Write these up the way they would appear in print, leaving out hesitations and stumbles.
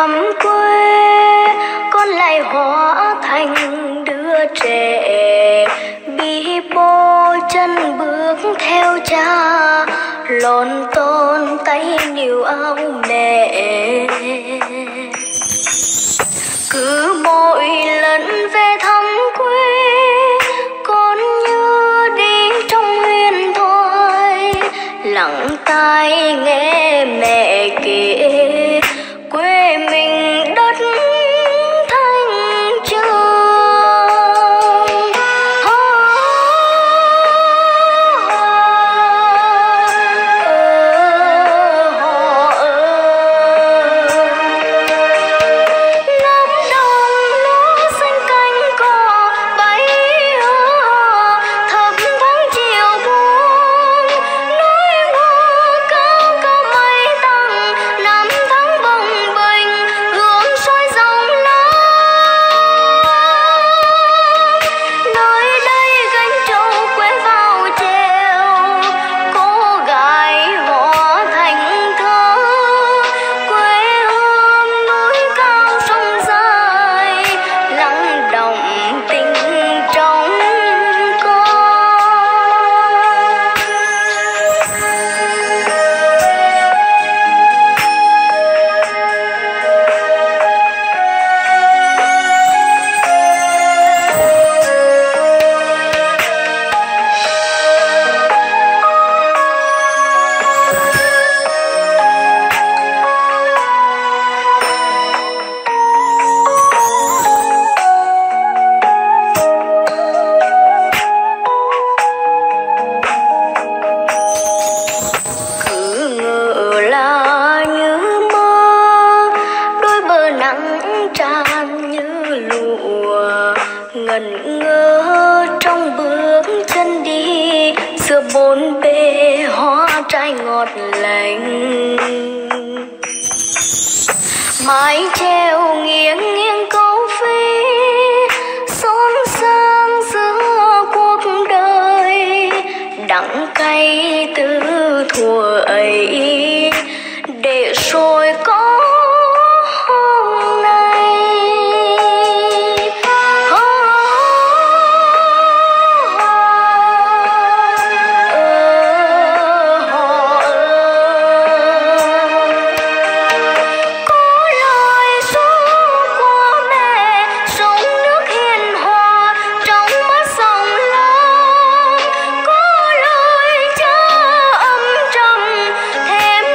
thăm quê, con lại hóa thành đứa trẻ bị bó chân bước theo cha, lon ton tay níu áo mẹ. Cứ mỗi lần về thăm quê, con như đi trong huyền thoại, lặng tai nghe mẹ kể quê mình đất thanh trường. Ngẩn ngơ trong bước chân đi giữa bốn bề hoa trái ngọt lành, mái treo nghiêng nghiêng câu phi xôn sang giữa cuộc đời, đắng cay từ thuở ấy để rồi có hôm nay. Thêm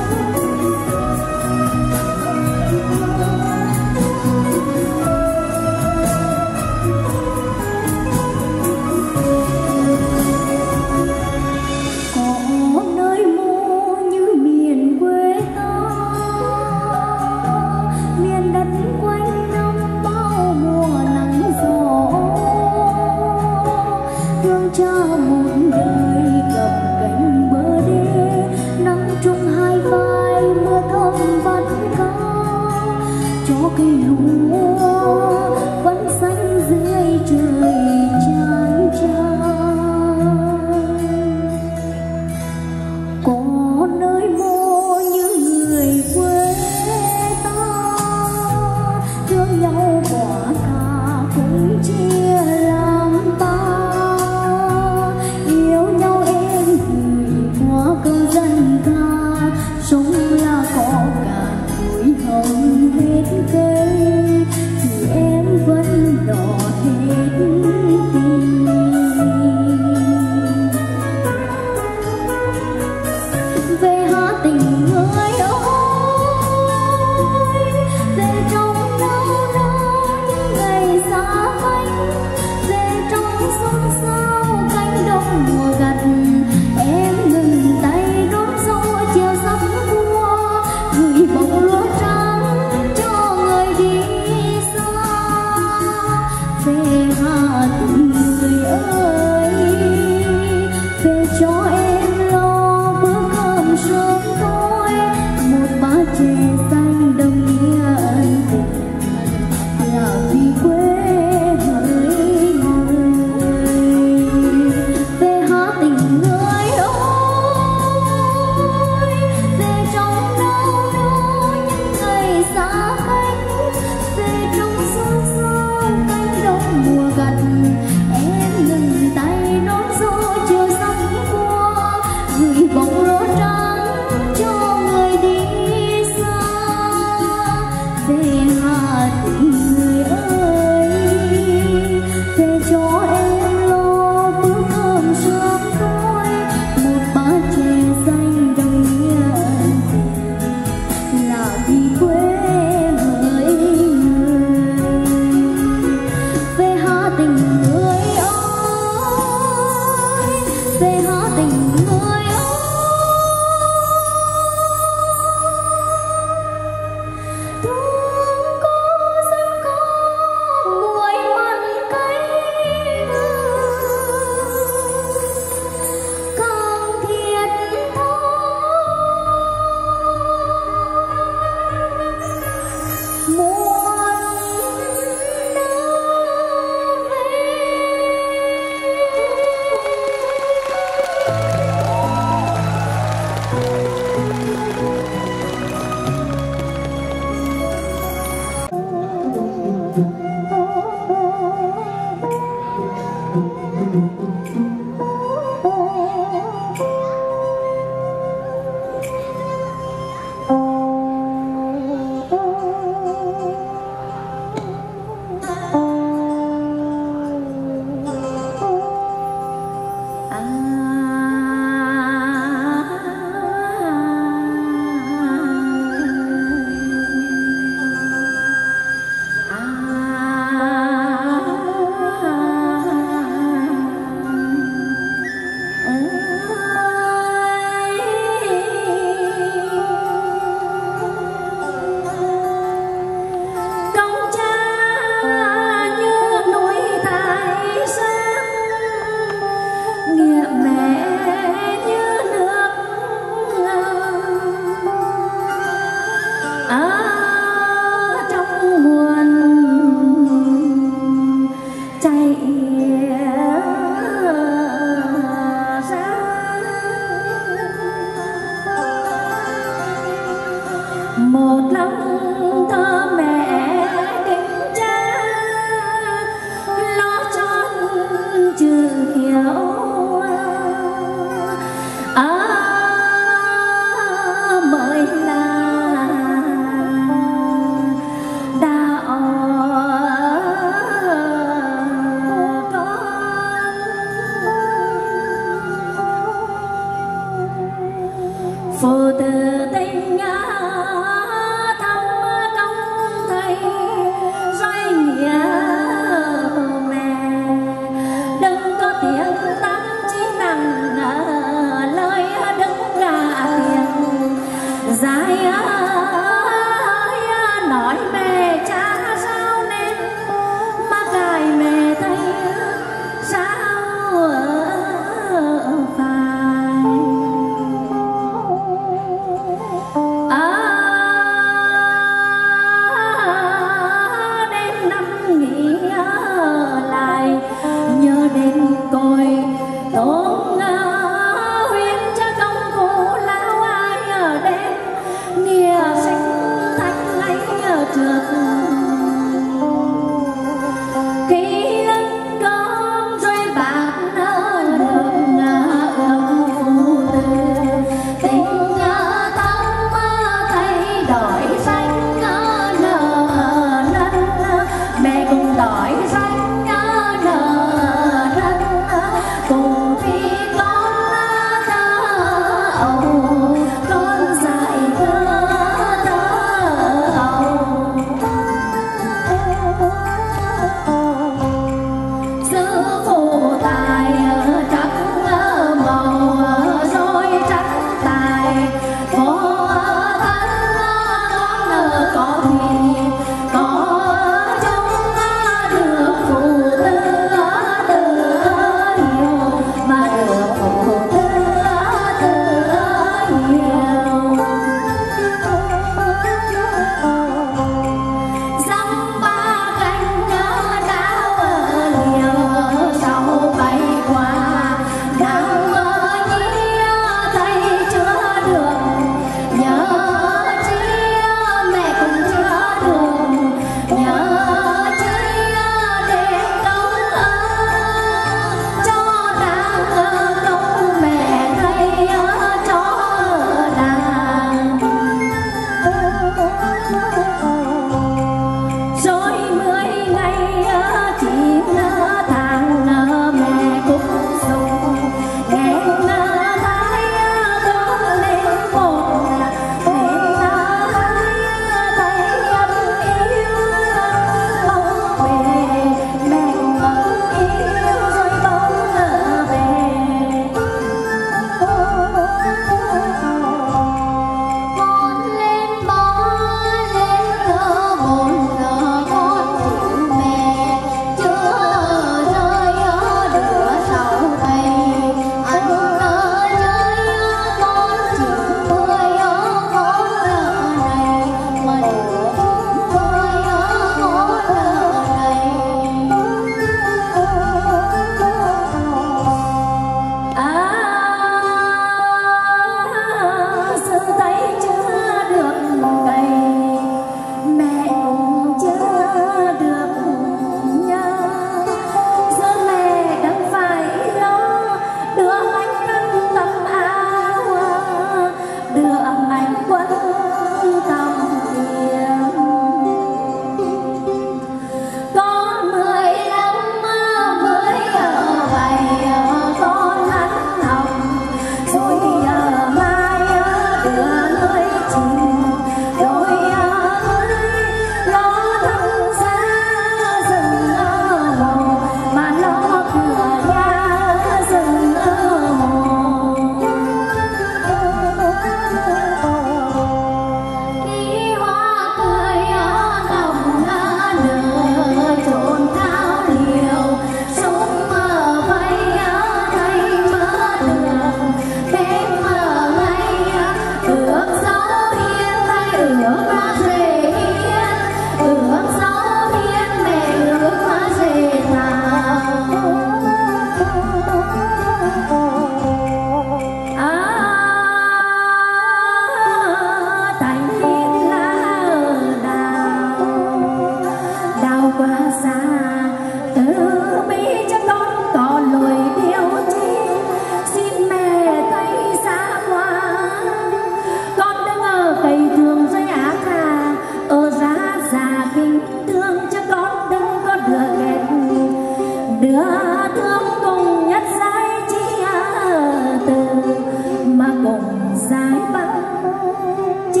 xa từ bi cho con có lối điều chi xin mẹ thấy xa quá con đang ở cây thường dưới ác hà ở ra già kinh thương cho con đừng có đưa ghét đưa thương cùng nhất giải chi từ mà cùng giải băng chi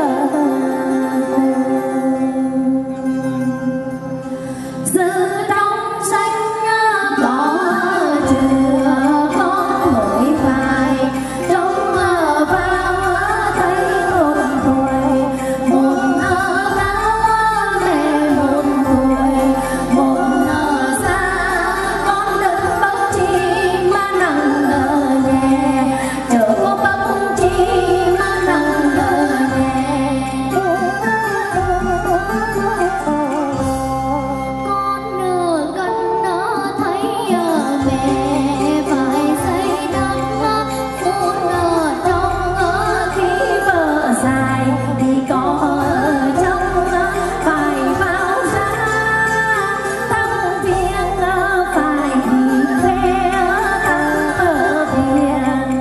sự trong xanh có chưa con mỗi vai trong vào thấy một tuổi một cao mẹ một tuổi một xa con đừng bốc chi mà nặng nhẹ chở có bốc chi mà nặng nhẹ con nửa gần đó thấy mẹ phải xây đắp phun ở trong khi vợ dài thì có ở trong phải vào ra thăm viếng phải đi về thăm ở viện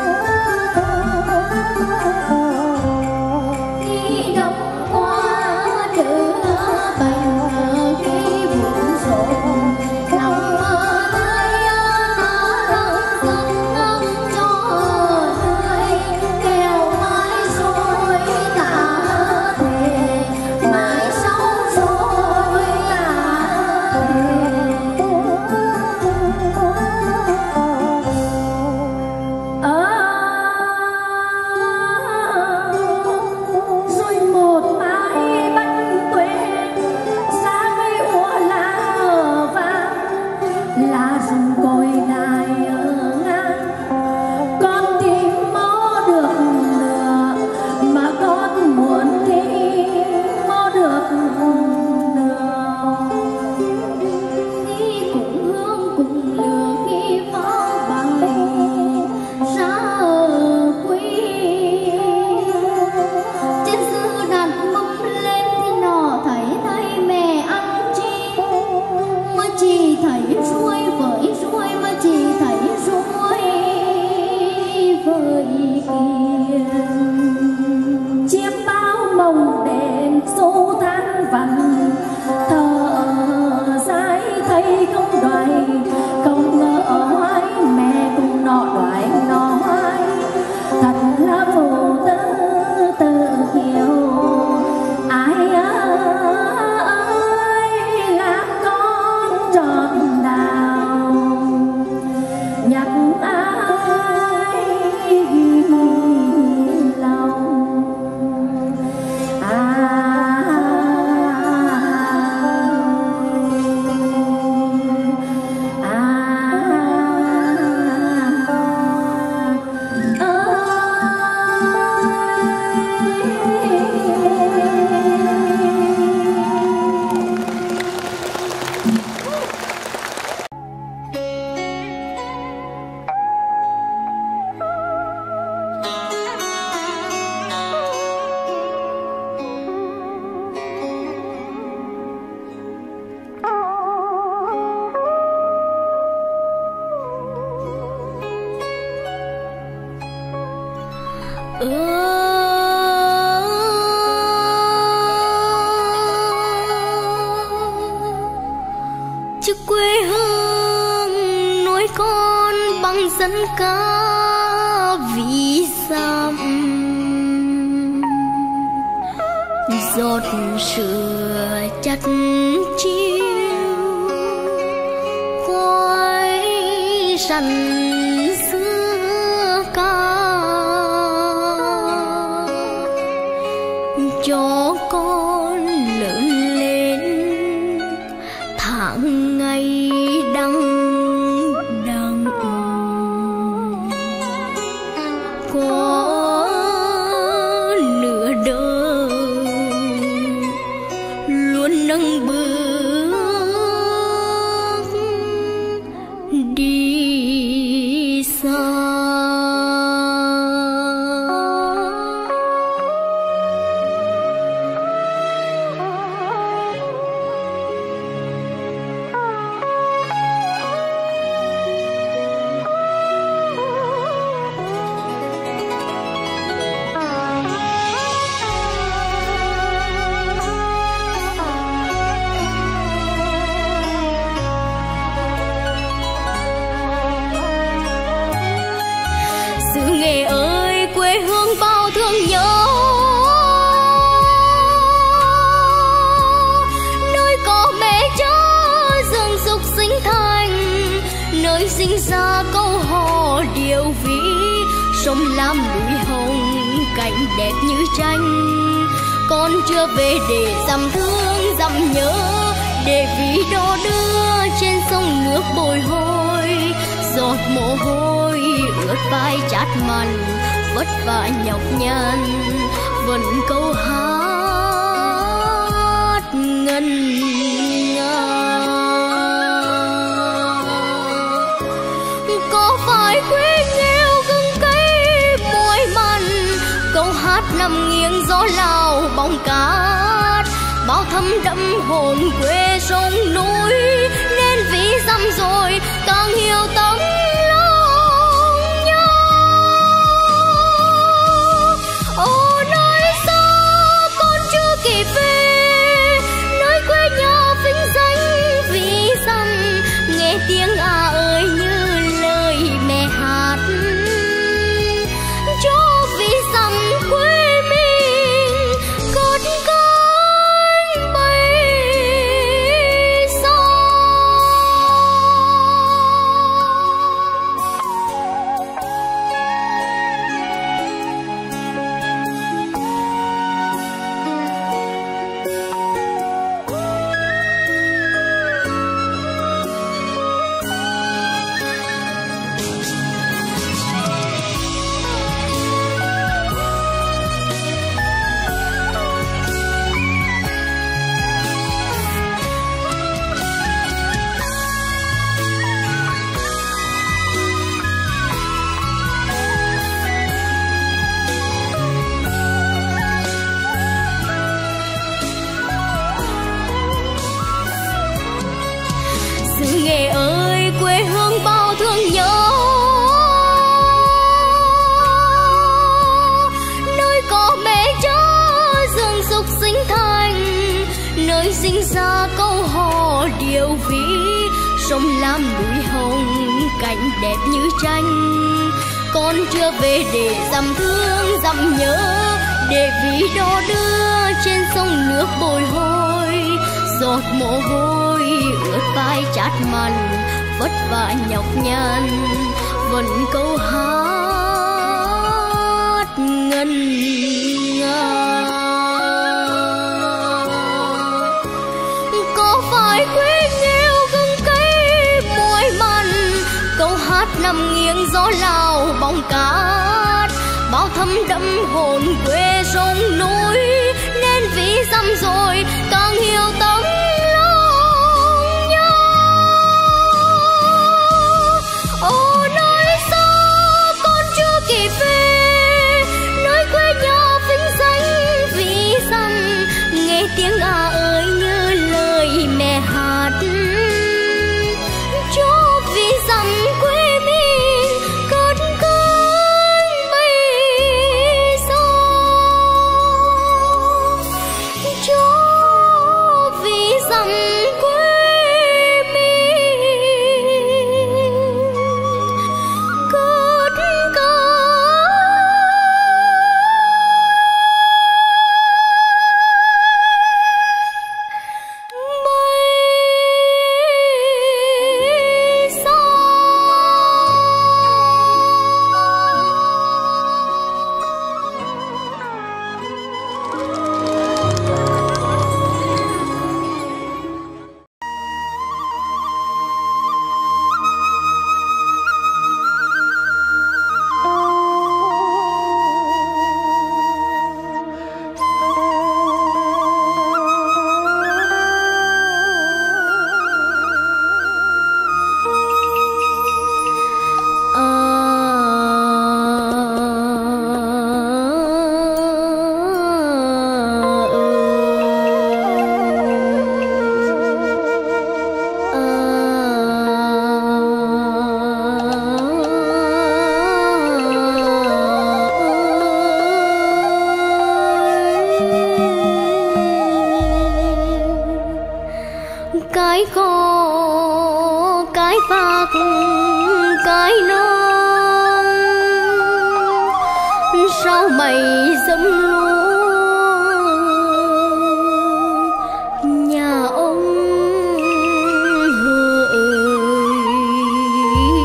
khi đông qua chữ bệnh khi buồn rộn lòng thấy lòng dân cho người kêu mãi rồi ta thề mãi sau rồi ta rồi một mái bánh tuế xa cây úa lá vàng lá rừng cội lại ở ngang con tìm mò được nữa mà con muốn thì mò được nữa khi cùng hương cùng lửa khi pháo bằng ra ở quê trên dư đặt mâm lên thì nó thấy mẹ ăn chi mới chỉ thấy ruồi với ruồi mới chỉ thấy ruồi với kiền chiêm bao mộng đèn số tháng vằn thở dài thấy không đoài không ngờ hoài mẹ cùng nọ đoài nọ hoài thật là vô tư tự hiểu ai ơi làm con trọn đào nhắc ai ghi lòng chứ quê hương nuôi con bằng dân ca vì dặm giọt sữa chặt chiêu khoai sẵn xưa ca cho con lớn lên tháng ngày đắng đắng có nửa đời luôn nâng bước đi nơi sinh ra câu hò điệu ví, sông lam núi hồng cảnh đẹp như tranh. Con chưa về để dằm thương dằm nhớ, để ví đò đưa trên sông nước bồi hồi. Giọt mồ hôi ướt vai chát mặn, vất vả nhọc nhằn vẫn câu hát ngân nga. Có phải quê nghèo gừng cây muối mặn, câu hát nằm nghiêng gió lao bóng cát, bao thấm đẫm hồn quê sông núi, nên ví dặm rồi càng hiểu tấm lòng nhau. Ô nơi xa con chưa kịp về, nơi quê nhà vinh danh ví dặm, nghe tiếng à ơi như lời mẹ hát, cho ví dặm quê mình cất cánh bay xa. Xứ Nghệ ơi quê hương bao thương nhớ, nơi có mẹ cha dương dục sinh thành, nơi sinh ra câu hò điệu ví, sông lam núi hồng cảnh đẹp như tranh. Con chưa về để dằm thương dằm nhớ, để ví đò đưa trên sông nước bồi hồi. Giọt mồ hôi ướt vai chát mặn, vất vả nhọc nhằn vẫn câu hát ngân nga. Có phải quê nghèo gừng cây muối mặn, câu hát nằm nghiêng gió lao bóng cát, bao thấm đẫm hồn quê sông núi, nên ví dặm rồi càng hiểu tấm lòng nhau. Ô nơi xa con chưa kịp về, nơi quê nhà vinh danh ví dặm, nghe tiếng à ơi như lời mẹ hát, cho ví dặm quê mình cất cánh bay xa, cho ví dặm quê mình cất cánh. Cái khô cái phạt cái non, sao mày dẫm lúa nhà ông hỡi.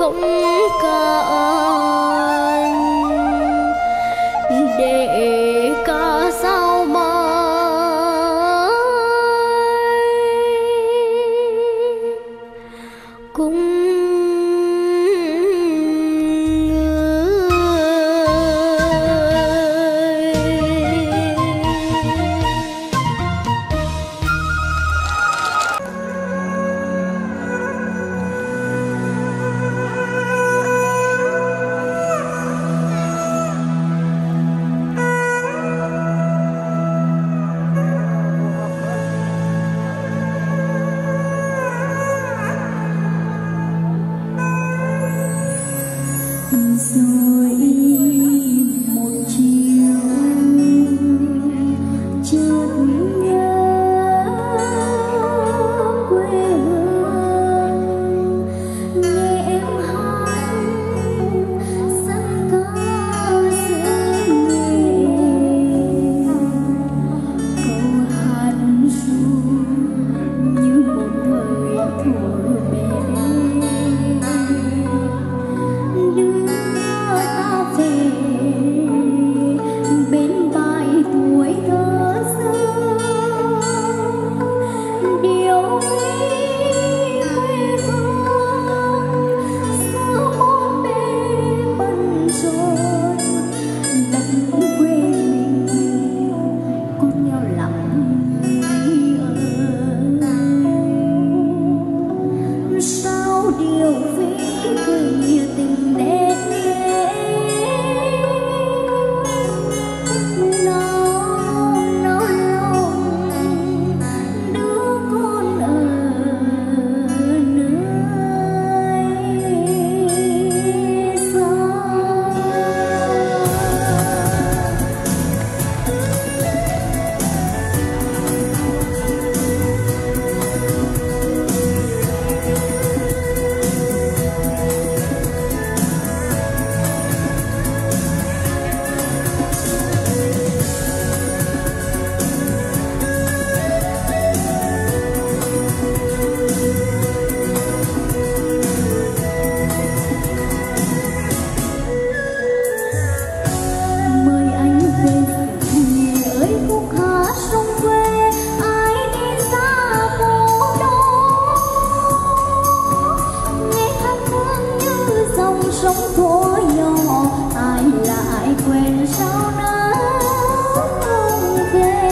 không cạn để ca sao mai cũng rồi một chiều chợt nhớ quê hương, nghe em hát dân ca dễ nghe, câu hát ru như một thời thuở bé. Sống thuở nhỏ ai lại quên sao nắng về,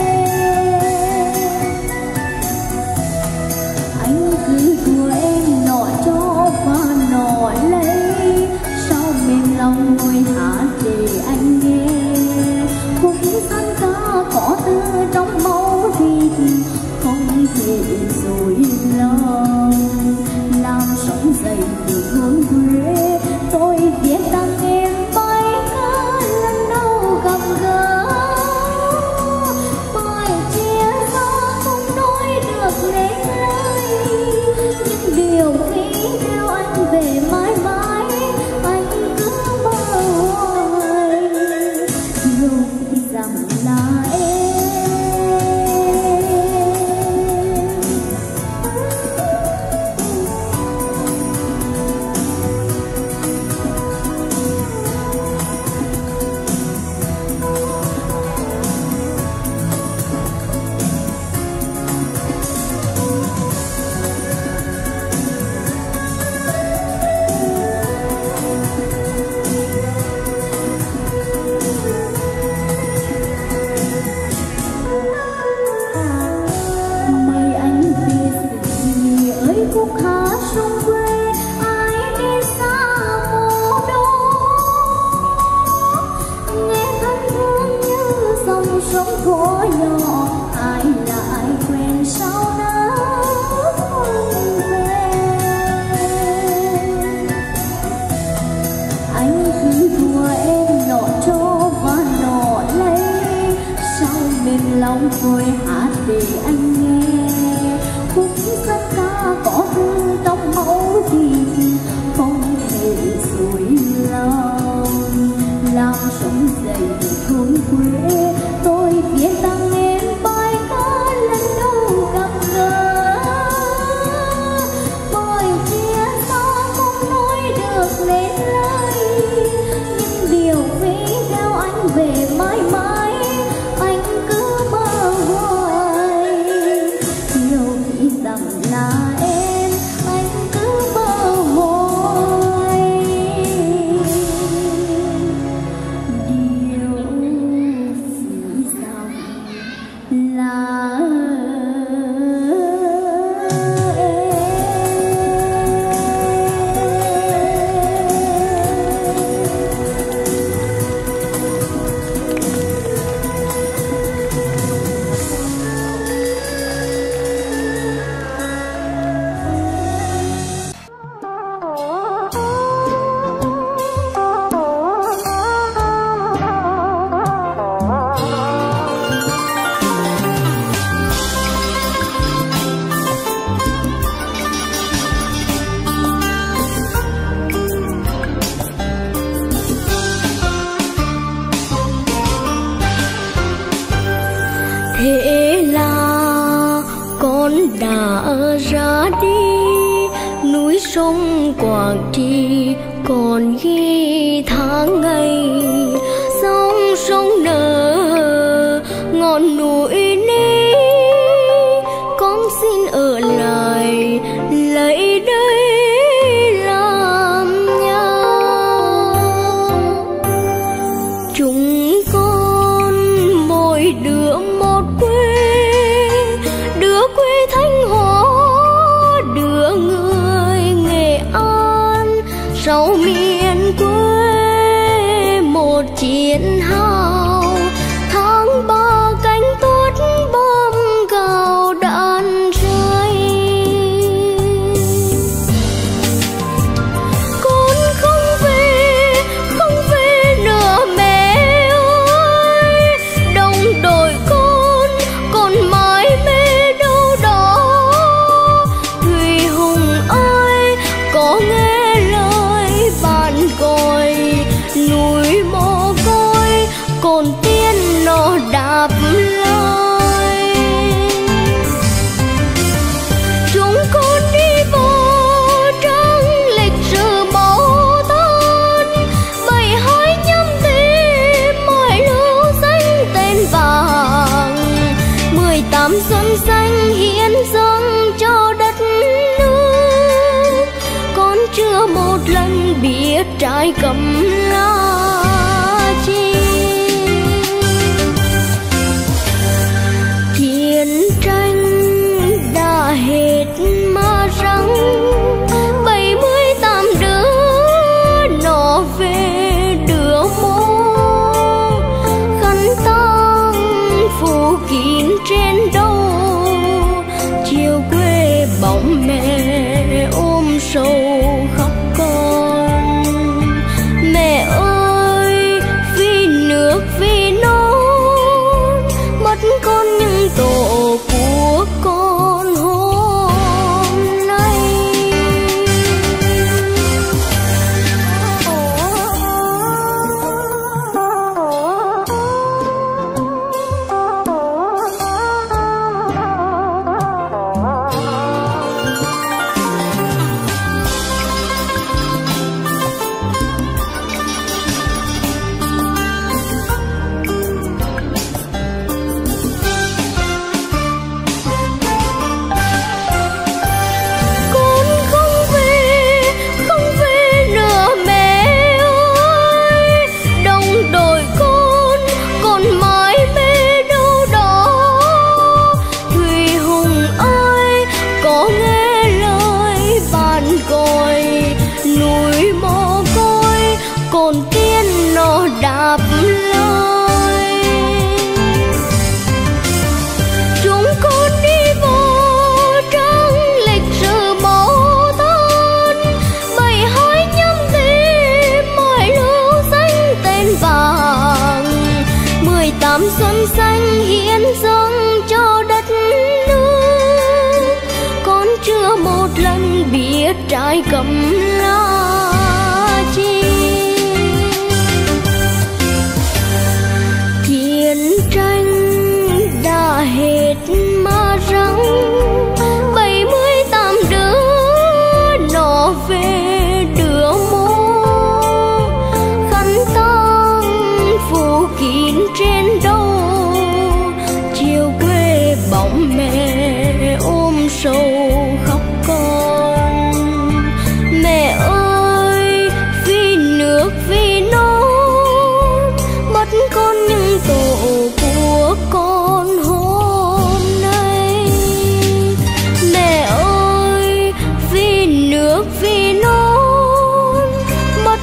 anh cứ đùa em nọ cho và nọ lấy, sao mềm lòng ngồi hát để anh nghe khúc dân ca có từ trong máu thịt, không thể dối lòng làm sống dậy từ hương quê. Tôi viết tặng em bài ca lần đầu gặp gỡ, bài chia xa không nói được nên lời, nhưng điều khi theo anh về mãi mãi anh cứ mơ hoài, yêu rằng là em. Sống thuở nhỏ ai lại quên sao nắng về, anh cứ đùa em nọ cho và nọ lấy, sao mềm lòng tôi hát để anh nghe khúc dân ca có từ trong máu thịt, không thể dối lòng làm sống dậy hương quê. Tôi viết tặng em bài ca lần đầu gặp gỡ, bởi chia xa không nói được về mãi mãi, anh cứ mơ hoài. Nhiều khi rằng là em, anh cứ mơ hoài. Điều phí rằng là thế là con đã ra đi, núi sông Quảng Trị còn ghi tháng ngày. Sông sông nở ngọn núi ní, con xin ở lại lấy đây làm nhà. Chúng con mỗi đứa một quê, đứa quê Thanh Hóa, đứa người Nghệ An. Sau miền quê một chiến hào, tháng 3 cánh tốt bom gạo đạn rơi. Con không về nữa mẹ ơi, đồng đội con còn mãi mê đâu đó. Thùy Hùng ơi, có nghe lời bạn gọi, núi mồ côi cồn tiên nó đáp lời. Chúng con đi vô trong lịch sử mẫu thân, 725 tìm mọi lưu danh tên vàng. 18 xuân xanh hiến dâng cho đất nước, con chưa một lần biết trái cấm là chi. Chiến tranh đã hết mà rằng 78 đứa nó về đưa mộ, khăn tang phủ kín trên đầu. Chiều quê bóng mẹ ôm sầu khóc con, mẹ ơi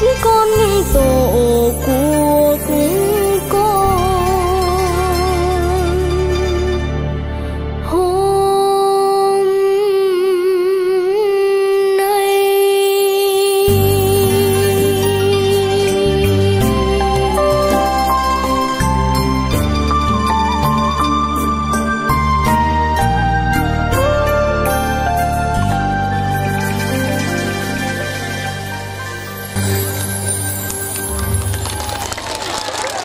con tội